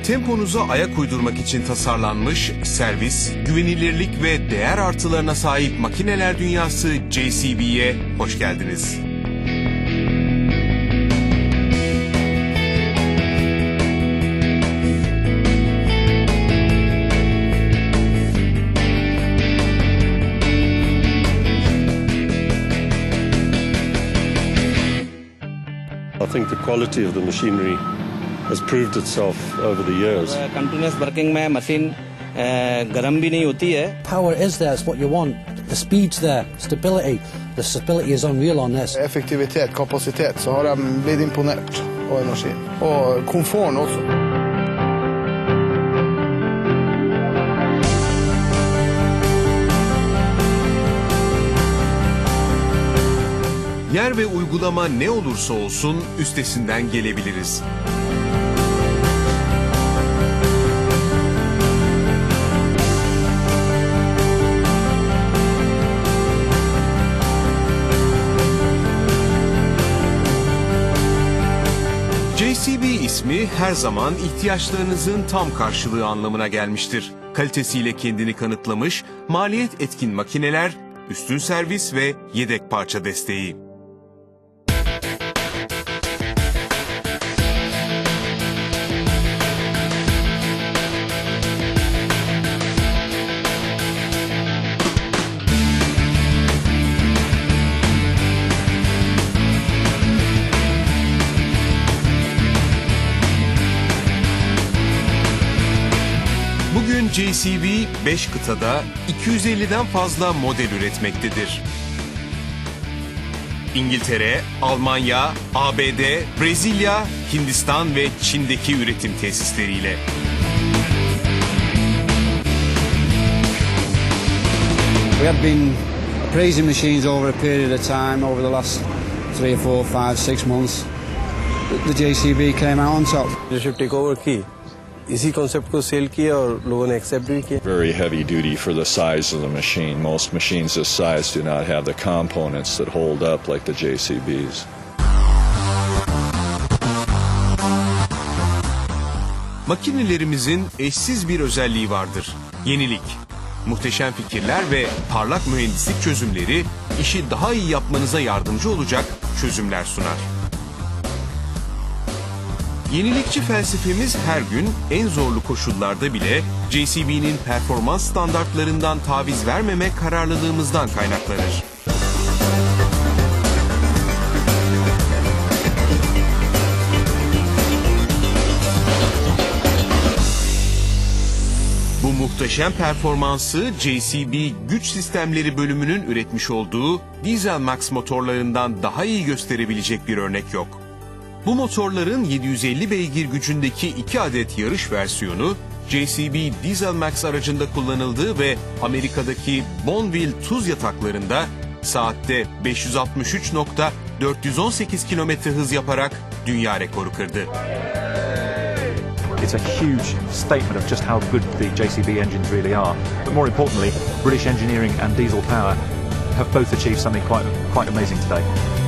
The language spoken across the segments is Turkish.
Temponuza ayak uydurmak için tasarlanmış, servis, güvenilirlik ve değer artılarına sahip makineler dünyası JCB'ye hoş geldiniz. I think the quality of the machinery has proved itself over the years. Continuous working में machine गर्म भी नहीं होती है. Power is there, it's what you want. The speed's there, stability. The stability is unreal on this. Effektivitet, kapasitet, så har de blivit imponert av en maskin. Och komforten också. Yer ve uygulama ne olursa olsun üstesinden gelebiliriz. JCB ismi her zaman ihtiyaçlarınızın tam karşılığı anlamına gelmiştir. Kalitesiyle kendini kanıtlamış, maliyet etkin makineler, üstün servis ve yedek parça desteği. Bugün JCB 5 kıtada 250'den fazla model üretmektedir. İngiltere, Almanya, ABD, Brezilya, Hindistan ve Çin'deki üretim tesisleriyle. We have been appraising machines over a period of time over the last 3 or 4, 5, 6 months. The JCB came out on top. Leadership take over की इसी कॉन्सेप्ट को सेल किया और लोगों ने एक्सेप्ट भी किया. Very heavy duty for the size of the machine. Most machines this size do not have the components that hold up like the JCBs. Makinelerimizin eşsiz bir özelliği vardır. Yenilik. Muhteşem fikirler ve parlak mühendislik çözümleri işi daha iyi yapmanıza yardımcı olacak çözümler sunar. Yenilikçi felsefemiz her gün en zorlu koşullarda bile JCB'nin performans standartlarından taviz vermeme kararlılığımızdan kaynaklanır. Bu muhteşem performansı JCB Güç Sistemleri bölümünün üretmiş olduğu Diesel Max motorlarından daha iyi gösterebilecek bir örnek yok. Bu motorların 750 beygir gücündeki 2 adet yarış versiyonu JCB Diesel Max aracında kullanıldı ve Amerika'daki Bonneville tuz yataklarında saatte 563.418 km hız yaparak dünya rekoru kırdı. It's a huge statement of just how good the JCB engines really are. But more importantly, British engineering and diesel power have both achieved something quite amazing today.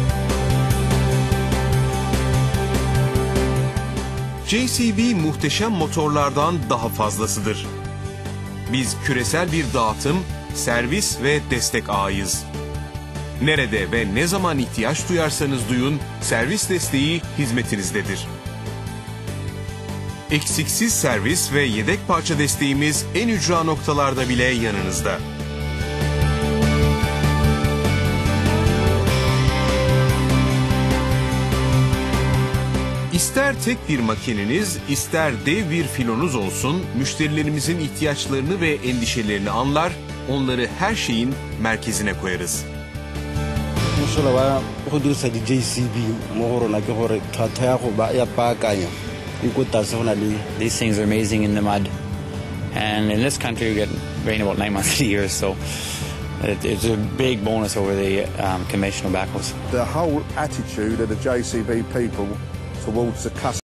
JCB muhteşem motorlardan daha fazlasıdır. Biz küresel bir dağıtım, servis ve destek ağıyız. Nerede ve ne zaman ihtiyaç duyarsanız duyun, servis desteği hizmetinizdedir. Eksiksiz servis ve yedek parça desteğimiz en ücra noktalarda bile yanınızda. İster tek bir makineniz, ister dev bir filonuz olsun, müşterilerimizin ihtiyaçlarını ve endişelerini anlar, onları her şeyin merkezine koyarız. These things are amazing in the mud, and in this country we get rain about 9 months a year, so it's a big bonus over the conventional backhoes. The whole attitude of the JCB people towards the customer.